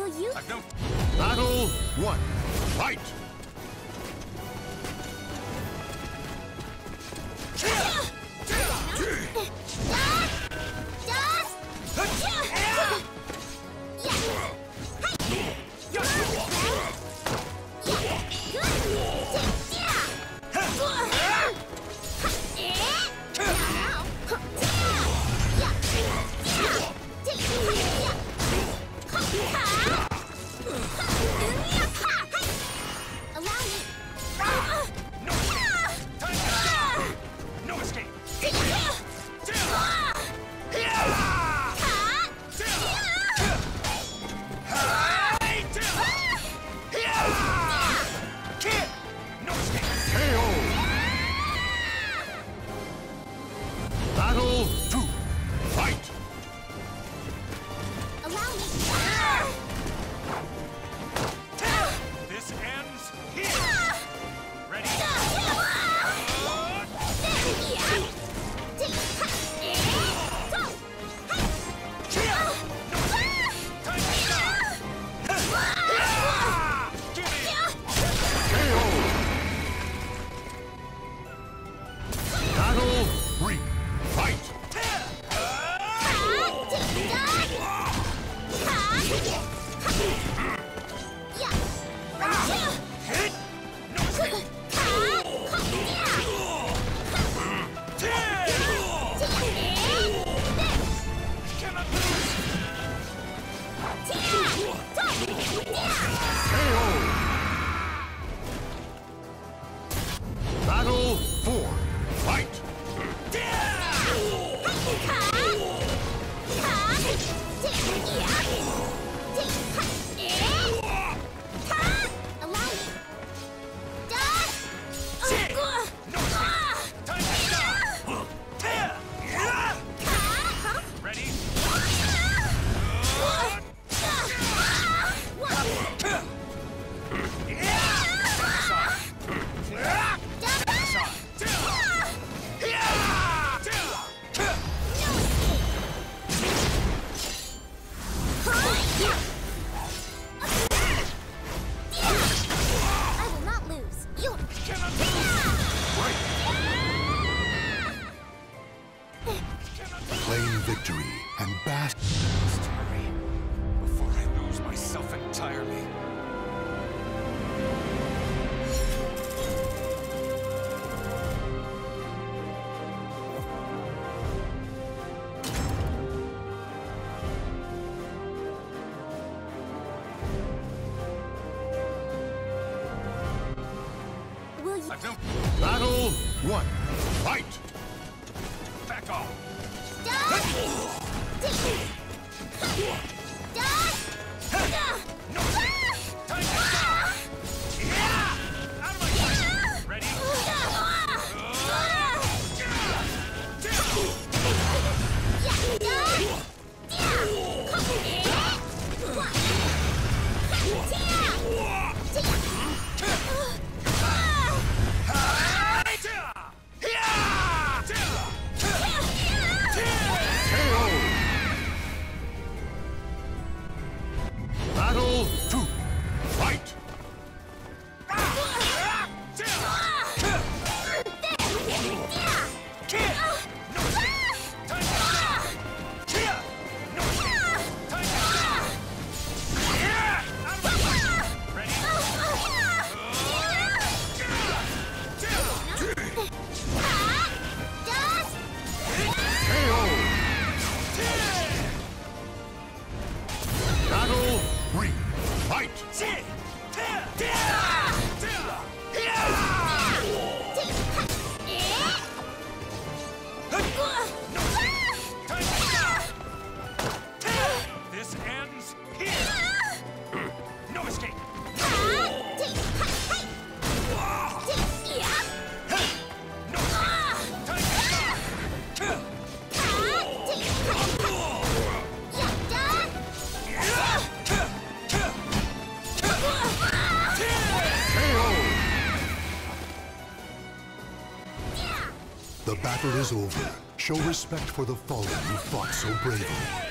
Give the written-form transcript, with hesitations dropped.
Will you? Battle 1. Fight! Battle 2. Fight! Allow me. This ends here. Ready? Battle 3. Fight! Battle 4. Fight! Ready? I will not lose. You Claim victory and bask. Just hurry before I lose myself entirely. will you? Battle 1. Fight! Back off. Time to stop. Out of my sight. Ready? Battle 2. Fight! Battle 3. Fight! This ends here. No escape. The battle is over. Show respect for the fallen who fought so bravely.